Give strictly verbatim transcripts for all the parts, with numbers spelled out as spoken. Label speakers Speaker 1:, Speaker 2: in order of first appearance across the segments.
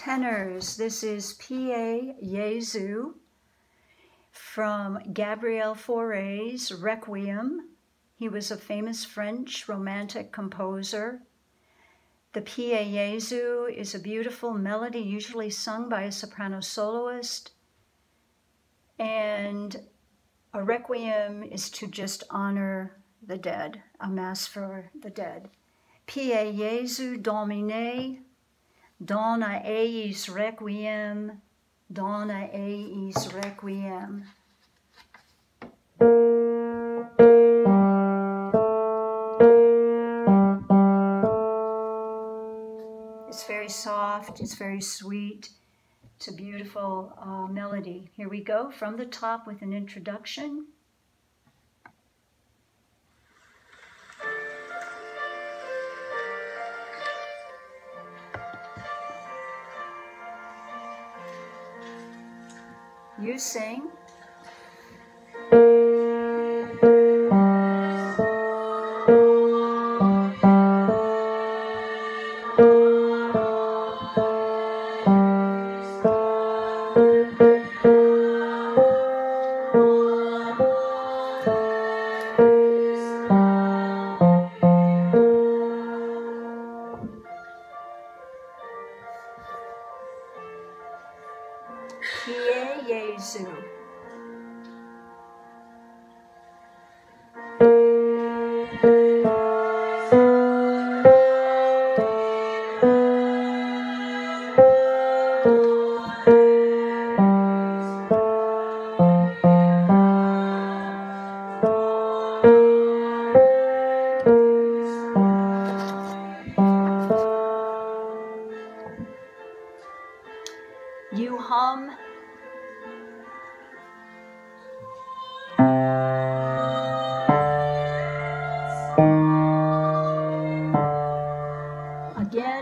Speaker 1: tenors. This is P A Jesu from Gabriel Fauré's Requiem. He was a famous French romantic composer. The P A Jesu is a beautiful melody usually sung by a soprano soloist. And a requiem is to just honor the dead, a mass for the dead. P A Jesu Domine, dona eis requiem, dona eis requiem. It's very soft, it's very sweet. It's a beautiful uh, melody. Here we go from the top with an introduction. You sing. P A Jesu. You hum. Again.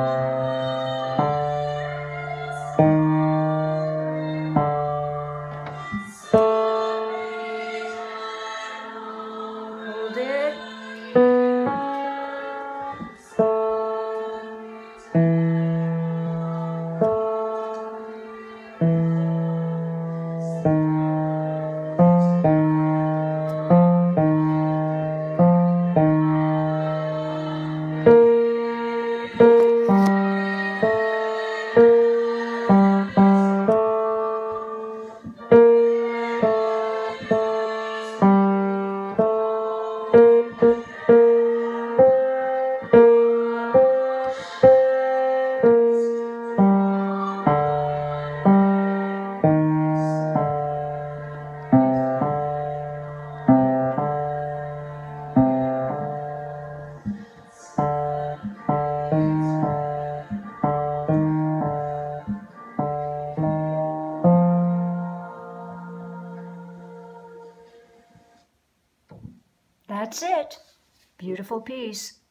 Speaker 1: Hold it. That's it. Beautiful piece.